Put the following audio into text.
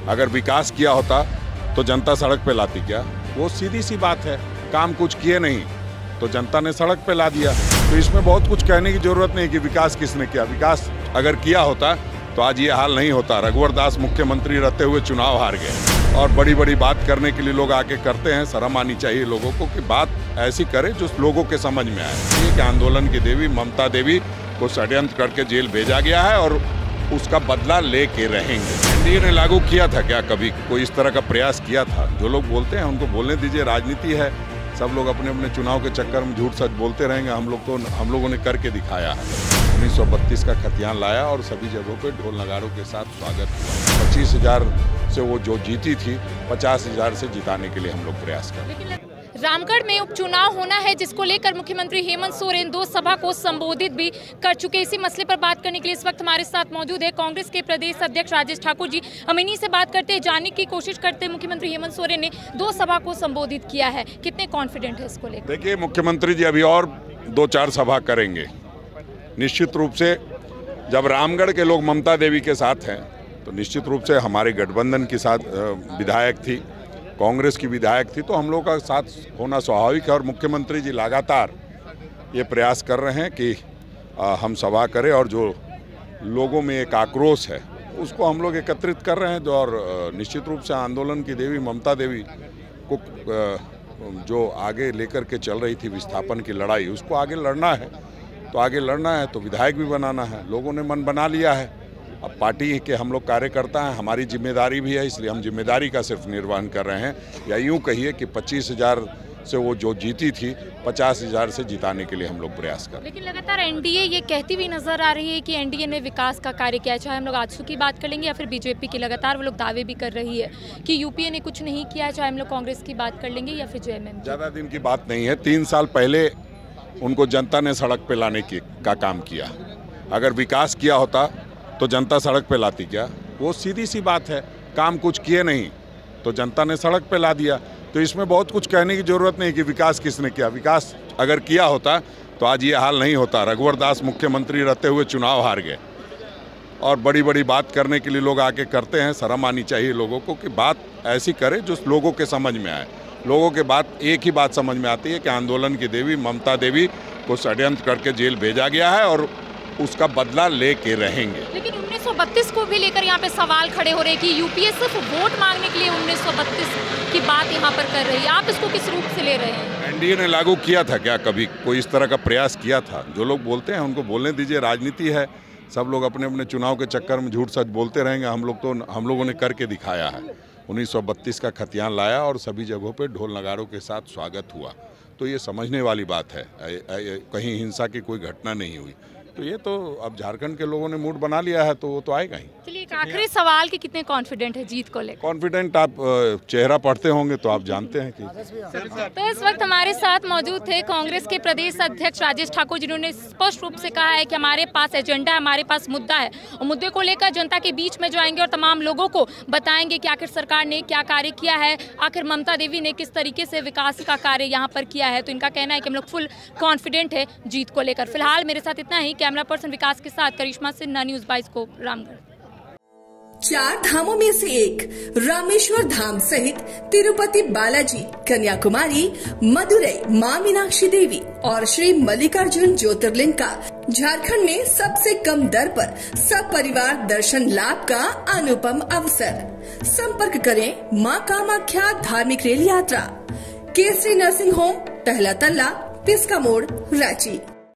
अगर विकास किया होता तो जनता सड़क पे लाती क्या? वो सीधी सी बात है, काम कुछ किए नहीं तो जनता ने सड़क पे ला दिया। तो इसमें बहुत कुछ कहने की जरूरत नहीं कि विकास किसने किया। विकास अगर किया होता तो आज ये हाल नहीं होता। रघुवर दास मुख्यमंत्री रहते हुए चुनाव हार गए और बड़ी बड़ी बात करने के लिए लोग आके करते हैं। शर्म आनी चाहिए लोगों को कि बात ऐसी करे जो लोगों के समझ में आए। एक आंदोलन की देवी ममता देवी को षड्यंत्र करके जेल भेजा गया है और उसका बदला लेके रहेंगे। एनडीए ने लागू किया था क्या कभी कोई इस तरह का प्रयास किया था? जो लोग बोलते हैं उनको बोलने दीजिए, राजनीति है। सब लोग अपने अपने चुनाव के चक्कर में झूठ सच बोलते रहेंगे। हम लोगों ने करके दिखाया है। 1932 का खतियान लाया और सभी जगहों पे ढोल नगाड़ों के साथ स्वागत हुआ। 25,000 से वो जो जीती थी 50,000 से जिताने के लिए हम लोग प्रयास कर रहे हैं। रामगढ़ में उपचुनाव होना है, जिसको लेकर मुख्यमंत्री हेमंत सोरेन 2 सभा को संबोधित भी कर चुके। इसी मसले पर बात करने के लिए इस वक्त हमारे साथ मौजूद है कांग्रेस के प्रदेश अध्यक्ष राजेश ठाकुर जी। हम इन्हीं से बात करते हैं, जानने की कोशिश करते हैं मुख्यमंत्री हेमंत सोरेन ने 2 सभा को संबोधित किया है, कितने कॉन्फिडेंट है इसको लेकर? देखिए, मुख्यमंत्री जी अभी और 2-4 सभा करेंगे निश्चित रूप से। जब रामगढ़ के लोग ममता देवी के साथ हैं तो निश्चित रूप से हमारे गठबंधन के साथ विधायक थी, कांग्रेस की विधायक थी, तो हम लोग का साथ होना स्वाभाविक है। और मुख्यमंत्री जी लगातार ये प्रयास कर रहे हैं कि हम सभा करें और जो लोगों में एक आक्रोश है उसको हम लोग एकत्रित कर रहे हैं। और निश्चित रूप से आंदोलन की देवी ममता देवी को जो आगे लेकर के चल रही थी विस्थापन की लड़ाई, उसको आगे लड़ना है। तो आगे लड़ना है तो विधायक भी बनाना है। लोगों ने मन बना लिया है। अब पार्टी के हम लोग कार्यकर्ता हैं, हमारी जिम्मेदारी भी है, इसलिए हम जिम्मेदारी का सिर्फ निर्वहन कर रहे हैं। या यूँ कहिए कि 25,000 से वो जो जीती थी 50,000 से जिताने के लिए हम लोग प्रयास कर रहे हैं। लेकिन लगातार एनडीए ये कहती हुई नजर आ रही है कि एनडीए ने विकास का कार्य किया, चाहे हम लोग आजसू की बात कर लेंगे या फिर बीजेपी की। लगातार वो लोग दावे भी कर रही है कि यूपीए ने कुछ नहीं किया, चाहे हम लोग कांग्रेस की बात कर लेंगे या फिर जेएमएम। ज़्यादा दिन की बात नहीं है, 3 साल पहले उनको जनता ने सड़क पे लाने का काम किया। अगर विकास किया होता तो जनता सड़क पे लाती क्या? वो सीधी सी बात है, काम कुछ किए नहीं तो जनता ने सड़क पे ला दिया। तो इसमें बहुत कुछ कहने की जरूरत नहीं कि विकास किसने किया। विकास अगर किया होता तो आज ये हाल नहीं होता। रघुवर दास मुख्यमंत्री रहते हुए चुनाव हार गए और बड़ी बड़ी बात करने के लिए लोग आके करते हैं। शर्म आनी चाहिए लोगों को कि बात ऐसी करे जो लोगों के समझ में आए। लोगों के बात एक ही बात समझ में आती है कि आंदोलन की देवी ममता देवी को षड्यंत्र करके जेल भेजा गया है और उसका बदला लेके रहेंगे। लेकिन 1932 को भी लेकर यहाँ पे सवाल खड़े हो रहे हैं कि यूपीए सिर्फ वोट मांगने के लिए 1932 की बात यहाँ पर कर रही है। आप इसको किस रूप से ले रहे हैं? एनडीए ने लागू किया था क्या कभी कोई इस तरह का प्रयास किया था? जो लोग बोलते हैं उनको बोलने दीजिए, राजनीति है। सब लोग अपने अपने चुनाव के चक्कर में झूठ सच बोलते रहेंगे। हम लोगों ने करके दिखाया है। 1932 का खतियान लाया और सभी जगहों पे ढोल नगाड़ों के साथ स्वागत हुआ। तो ये समझने वाली बात है, कहीं हिंसा की कोई घटना नहीं हुई। तो ये तो अब झारखंड के लोगों ने मूड बना लिया है तो वो तो आएगा ही। चलिए, एक आखिरी सवाल कि कितने कॉन्फिडेंट है जीत को लेकर? कॉन्फिडेंट आप चेहरा पढ़ते होंगे तो आप जानते हैं कि। तो इस वक्त हमारे साथ मौजूद थे कांग्रेस के प्रदेश अध्यक्ष राजेश ठाकुर, जिन्होंने स्पष्ट रूप से कहा है कि हमारे पास एजेंडा है, हमारे पास मुद्दा है और मुद्दे को लेकर जनता के बीच में जाएंगे और तमाम लोगों को बताएंगे कि आखिर सरकार ने क्या कार्य किया है, आखिर ममता देवी ने किस तरीके से विकास का कार्य यहाँ पर किया है। तो इनका कहना है कि हम लोग फुल कॉन्फिडेंट है जीत को लेकर। फिलहाल मेरे साथ इतना ही। कैमरा पर्सन विकास के साथ करिश्मा सिन्हा, न्यूज़ 22 को रामगढ़। 4 धामों में से एक रामेश्वर धाम सहित तिरुपति बालाजी, कन्याकुमारी, मदुरई मां मीनाक्षी देवी और श्री मल्लिकार्जुन ज्योतिर्लिंग का झारखंड में सबसे कम दर पर सब परिवार दर्शन लाभ का अनुपम अवसर। संपर्क करें मां कामाख्या धार्मिक रेल यात्रा, केसरी नर्सिंग होम, पहला तल्ला, तिस्का मोड़, रांची।